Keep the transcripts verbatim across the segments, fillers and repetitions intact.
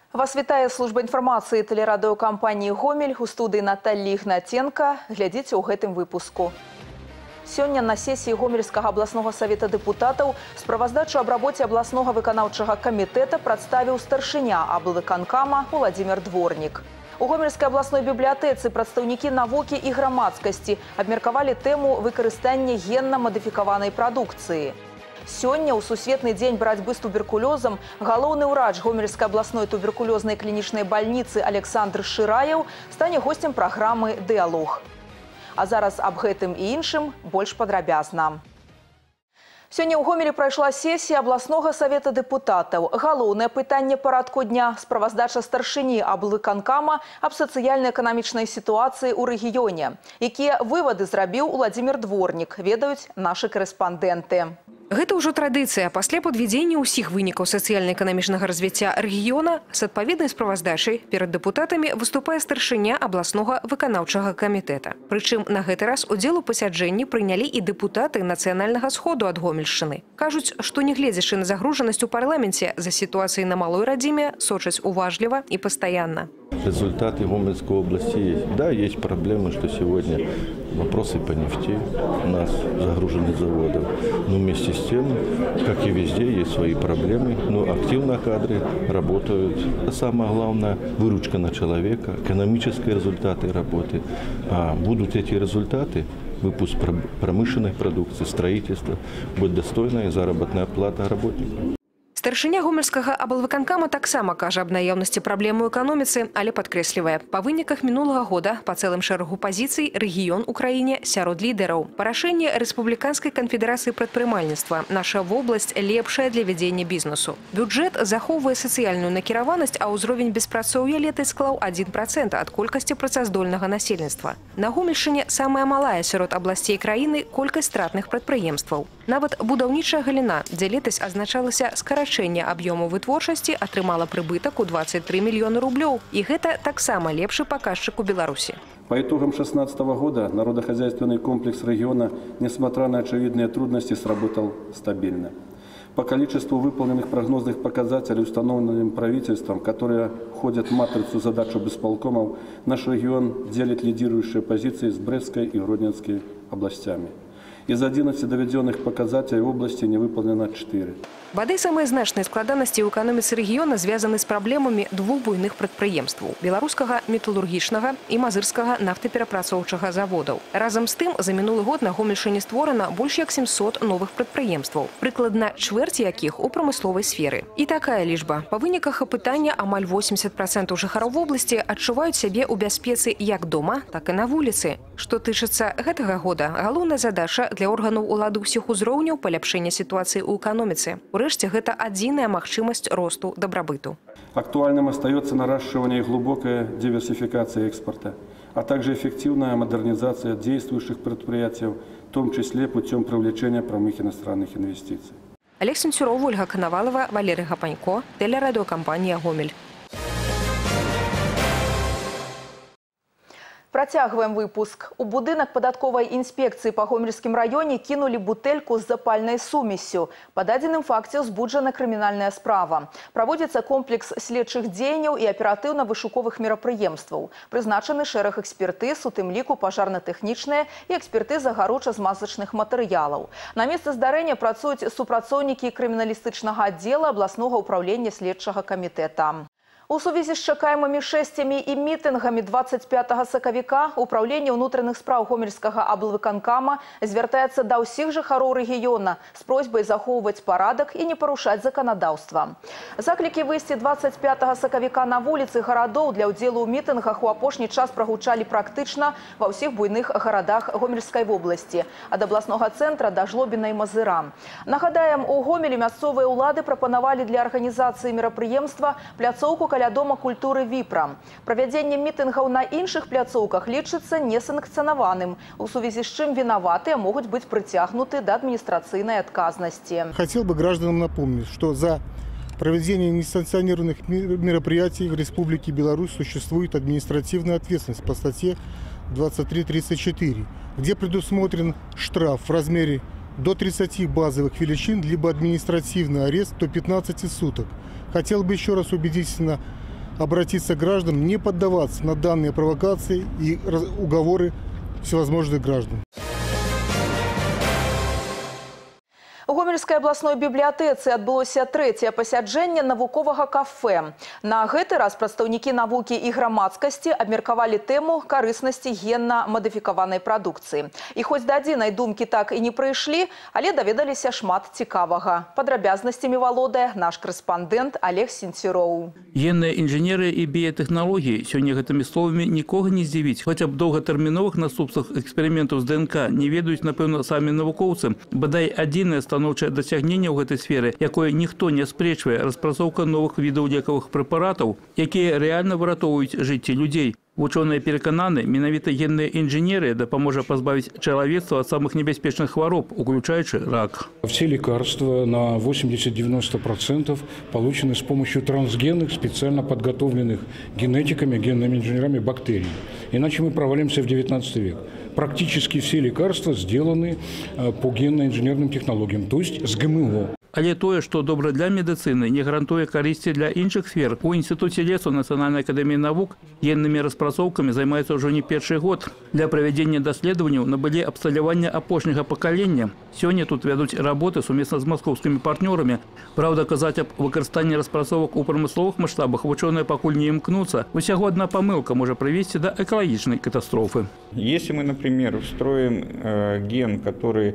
Вас вітае служба інфармацыі тэлерадыёкампаніі «Гомель», у студыі Натальи Ігнаценка. Глядзіце ў гэтым выпуску. Сёння на сесіі Гомельскага абласнога савета дэпутатаў справаздачу аб рабоце абласнога выканаўчага камітэта прадставіў старшыня аблвыканкама Владзімир Дворнік. У Гомельскай абласной бібліятэцы прадстаўнікі навукі і грамадскасці абмеркавалі тэму выкарыстання генна-мадыфікаванай прадукцыі. Сёння, у Сусветны дзень барацьбы з туберкулёзам, галоўны ўрач Гомельскай абласной туберкулёзнай клінічнай бальніцы Александр Шыраев стане гостем праграмы «Дыалог». А зараз аб гэтым і іншым больш падрабязна. Сёння ў Гомелі прайшла сесія абласнога савета дэпутатаў. Галоўнае пытанне парадку дня – справаздача старшыні аблвыканкама аб сацыяльна-эканамічнай сітуацыі ў рэгіёне. Якія вывады зрабіў Владзімир Дворнік, ведаюць нашы карэспандэнты. Гэта ўжо традыцыя. Пасля падвядзення ўсіх вынікаў сацыяльна-эканамічнага развіцця рэгіёна з адпаведнай справаздачай перад дэпутатамі выступае старшыня абласнога выканаўчага камітэта. Прычым на гэты раз удзел у пасяджэнні прынялі і дэпутаты нацыянальнага сходу ад Гомельшчыны. Кажуць, што нягледзячы на загружанасць у парламенце, за сітуацыяй на малой радзіме сочаць уважліва і пастаянна. Результаты Гомельской области есть. Да, есть проблемы, что сегодня вопросы по нефти, у нас загружены заводы. Но вместе с тем, как и везде, есть свои проблемы. Но активно кадры работают. Самое главное – выручка на человека, экономические результаты работы. А будут эти результаты, выпуск промышленной продукции, строительства, будет достойная заработная плата работников. Старшыня гомельскага аблвыканкама таксама кажа аб наяўнасці праблем у эканоміцы, але падкрэслівае. Па выніках мінулага года па цэлым шэрагу пазіцый рэгіён у краіне сярод лідараў. Па рашэнні Рэспубліканскай канфедэрацыі прадпрымальніцтва наша вобласць лепшая для вядзення бізнесу. Бюджэт захоўвае сацыяльную накіраванасць, а ўзровень беспрацоўя летась склаў адзін працэнт ад колькасці працаздольнага насельніцтва. На Гомельшчыне самая малая сярод абласцей краіны колькасць стратных прадпрыемстваў. Нават будаўнічая галіна, дзе летась азначалася скарачэнне аб'ёму вытворчасці, атрымала прыбытак у двадцать три мільёны рублёў. І гэта таксама лепшы паказчык у Беларусі. По итогам две тысячи шестнадцатого года народохозяйственный комплекс региона, несмотря на очевидные трудности, сработал стабильно. По количеству выполненных прогнозных показателей, установленным правительством, которые входят в матрицу задач обисполкомов, наш регион делит лидирующие позиции с Брестской и Гродненской областями. Из одиннадцати доведенных показателей в области не выполнено четыре. Бадай самыя значныя складанасці ў эканоміцы рэгіёна звязаны з праблемамі двух буйных прадпрыемстваў – беларускага металургічнага і мазырскага нафтаперапрацоўчага заводаў. Разам з тым, за мінулы год на Гомельшчыне створана больш як сямсот новых прадпрыемстваў, прыкладна чвэрць якіх у прамысловай сферы. І такая лічба. Па выніках апытання амаль восемьдесят процентов жыхароў вобласці адчуваюць сябе ў бяспецы як дома, так і на вуліцы. Што тычыцца гэтага года, галоўная задача для органаў улады ўсіх узроўняў паляпшэння сітуацыі ў эканоміцы. Урэшце, гэта адзіная магчымасць росту дабрабыту. Актуальным остается наращивание и глубокая диверсификация экспорта, а также эффективная модернизация действующих предприятий, в том числе путем привлечения прямых иностранных инвестиций. Олег Сенцюров, Ольга Коновалова, Валерий Гапанько, телерадиокомпания «Гомель». Працягваем выпуск. У будынак падатковай інспекцыі па Гомельскім раёне кінулі бутэльку з запальнай сумессю. Па дадзеным факце ўзбуджана крымінальная справа. Праводзіцца комплекс следчых дзеянняў і аператыўна-вышуковых мерапрыемстваў. Прызначаны шэраг экспертыз, у тым ліку пажарна-тэхнічныя і экспертыза гаруча-змазачных матэрыялаў. На месцы здарэння працуюць супрацоўнікі крыміналістычнага аддзела абласнога ўпраўлення следчага камітэта. У сувязі з чакаемымі шэсцямі і мітынгамі двадцать пятага сакавіка Управленне ўнутраных спраў Гомельскага аблвыканкама звяртаецца да ўсіх жыхароў рэгіёна з просьбай захоўваць парадак і не парушаць заканадаўства. Заклікі выйсці двадцать пятага сакавіка на вуліцы гарадоў для ўдзелу ў мітынгах у апошні час прагучалі практычна ва ўсіх буйных гарадах Гомельскай вобласці, ад абласнога цэнтра да Жлобіна і Мазыра. Нагадаем, у Гомелі мясцовыя ўлады прапанавалі для арганізацыі мерапрыемства пляцоўку каля Дома культуры Віпра. Правядзенне мітынгаў на іншых пляцоўках лічыцца несанкцыянаваным, у сувязі з чым вінаватыя могуць быць прыцягнуты да адміністрацыйнай адказнасці. Хотел бы гражданам напомнить, что за проведение несанкционированных мероприятий в Республике Беларусь существует административная ответственность по статье двадцать три тридцать четыре, где предусмотрен штраф в размере до тридцати базовых величин, либо административный арест до пятнадцати суток. Хотел бы еще раз убедительно обратиться к гражданам не поддаваться на данные провокации и уговоры всевозможных граждан. У Гомельской областной библиотэцы адбылося трэцяе пасяджэнне навуковага кафе. На гэты раз прадстаўнікі навукі і грамадскасці абмеркавалі тэму карыснасці генна-мадыфікаванай прадукцыі. І хоць да адзінай думкі так і не прыйшлі, але даведаліся шмат цікавага. Падрабязнасцямі валодае наш корэспандэнт Олег Сенцюроў. Генныя інжынеры і біятэхналогіі сёння гэтымі словамі нікога не здзівіць. Хоць аб доўгатэрміновых наступствах эксперыментаў з ДНК не ведаюць, напэўна, самі навукоўцы. Бадай адзінае станоўчае дасягненне ў гэтай сферы, якое ніхто не аспрэчвае, распрацоўка новых відаў лекавых прэпаратаў, якія рэальна выратоўваюць жыцці людзей. Вучоныя перакананы, менавіта генная інжынерыя дапаможа пазбавіць чалавецтва ад самых небяспечных хвароб, уключаючы рак. Все лекарства на восемьдесят-девяносто процентов получены с помощью трансгенных, специально подготовленных генетиками, генными инженерами бактерий. Иначе мы провалимся в девятнадцатый век. Практически все лекарства сделаны по генно-инженерным технологиям, то есть с ГМО. Але тое, што добра для медыцыны, не гарантуе карысці для іншых сфер. У Інстытуце лесу Нацыянальнай акадэміі навук геннымі распрацоўкамі займаецца ўжо не першы год. Для правядзення даследаванняў набылі абсталявання апошняга пакалення. Сёння тут вядуць работы сумесна з маскоўскімі партнёрамі. Праўда, казаць аб выкарыстанні распрацовак у прамысловых маштабах вучоныя пакуль не імкнуцца. Усяго адна памылка можа прывесці да экалагічнай катастрофы. Если мы, например, встроим э, ген, который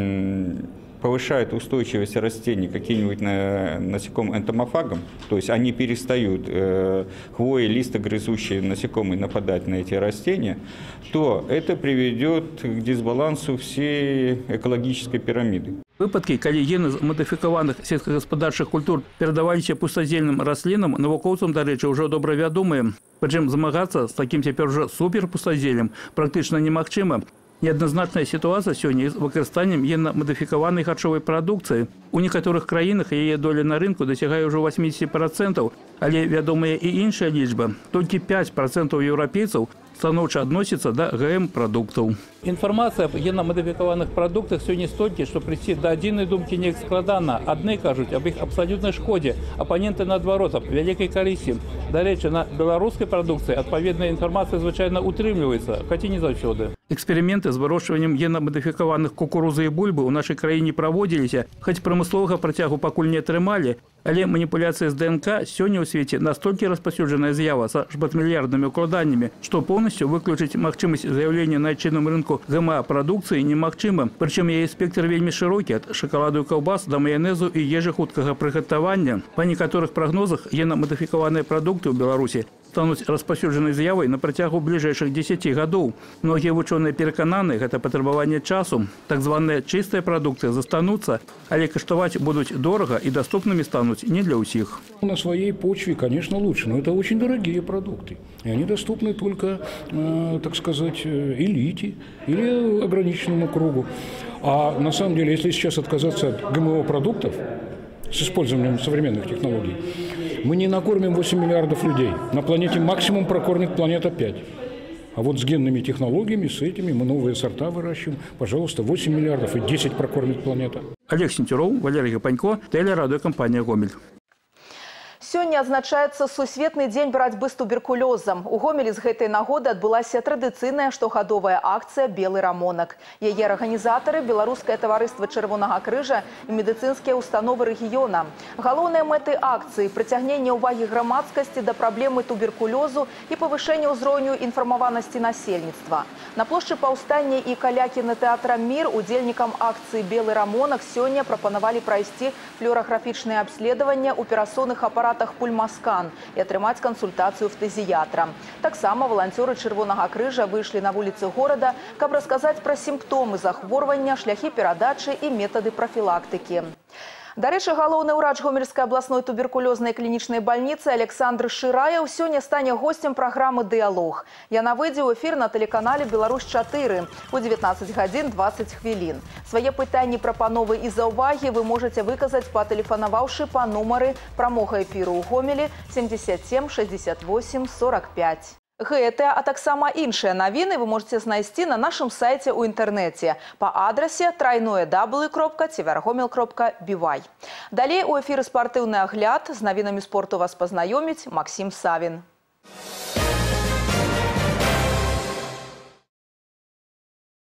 повышает устойчивость растений каким-нибудь насекомым энтомофагом, то есть они перестают, э, хвои, листогрызущие насекомые, нападать на эти растения, то это приведет к дисбалансу всей экологической пирамиды. Выпадки, калі гены з мадыфікаваных сельскагаспадарчых культур перадаваліся пустазельным раслінам, навукоўцам, дарэчы, ўжо добра вядомыя. Прычым змагацца з такім цяпер уже суперпустазелем практычна немагчыма. Неадназначная ситуация сегодня с выкарыстаннем генно-модификованной харчовой продукции. У некоторых краінах яе доля на рынку досягае уже восемьдесят процентов, але вядомая и іншая лічба. Только пять процентов европейцев станоўча адносится до ГМ-продуктов. Информация об генно-модификованных продуктах сегодня столькі, что прийти до адзінай думкі не складана. Адны кажуць об их абсолютной шкоде, оппоненты наадварот аб вялікай карысці. Дарэчы, на беларускай продукции адпаведная информация звычайно утрымліваецца, хотя не заўсёды. Эксперименты с выращиванием генно-модификованных кукурузы и бульбы у нашей краіне проводились, хоть промыслового працягу пакуль не атрымалі, але манипуляция с ДНК сегодня у свете настолько распаўсюджаная з'ява со шматмільярднымі укладаннями, что полностью выключить магчымасць заявления на айчынным рынку ГМО-продукции немагчыма. Причем яе спектр вельмі широкі, от шоколаду и колбас до майонезу и ежы хуткага прыгатавання. По некоторых прогнозах генно-модификованные продукты в Беларуси станут распаўсюджанай з'явай на працягу ближайших десяти годов. Многие ученые перекананы, это потребование часу. Так званые чистые продукты застанутся, але каштаваць будут дорого и доступными станут не для усіх. На своей почве, конечно, лучше, но это очень дорогие продукты. И они доступны только, э, так сказать, элите или ограниченному кругу. А на самом деле, если сейчас отказаться от ГМО-продуктов с использованием современных технологий, мы не накормим восемь миллиардов людей. На планете максимум прокормит планета пять. А вот с генными технологиями, с этими мы новые сорта выращиваем. Пожалуйста, восемь миллиардов и десять прокормит планета. Олег Сенцюроў, Валерий Гапанько, телерадиокомпания «Гомель». Сёння адзначаецца сусветны дзень барацьбы з туберкулёзам. У Гомелі з гэтай нагоды адбылася традыцыйная штогадовая акцыя «Белы рамонак». Яе арганізатары – Беларускае таварыства Чырвонага крыжа і медыцынскія установы рэгіёна. Галоўныя мэты акцыі – прыцягненне ўвагі грамадскасці да праблемы туберкулёзу і павышэнне ўзроўню інфармаванасці насельніцтва. На плошчы Паўстання і каля кінатэатра «Мір» удзельнікам акцыі «Белы рамонак» сёння прапанавалі прайсці флюараграфічнае абследаванне ў перасонных апаратах пульмаскан и атрымаць консультацию фтызиатра. Таксама волонтеры Чырвонага крыжа вышли на вуліцы города, каб рассказать про симптомы захворвання, шляхи перадачы и методы профилактики. Дарэчы, галоўны ўрач Гомельскай абласной туберкулёзнай клінічнай бальніцы Александр Шираев сёння стане гостем праграмы «Дыялог». Яна выйдзе ў эфір на тэлеканале «Беларусь чатыры» у девятнадцать гадзін двадцать хвілін. Свае пытанні, прапановы і заўвагі вы можаце выказаць, патэлефанаваўшы па нумары прамога эфіру ў Гомелі семьдесят семь шестьдесят восемь сорок пять. Гэтыя, а таксама іншыя навіны вы можете знайсці на нашым сайце ў інтэрнэце па адрасе трайное даблю кропка цівергомел кропка бівай. Далей у эфіры спартыўны агляд. З навінамі спорту вас пазнаёміць Максім Савін.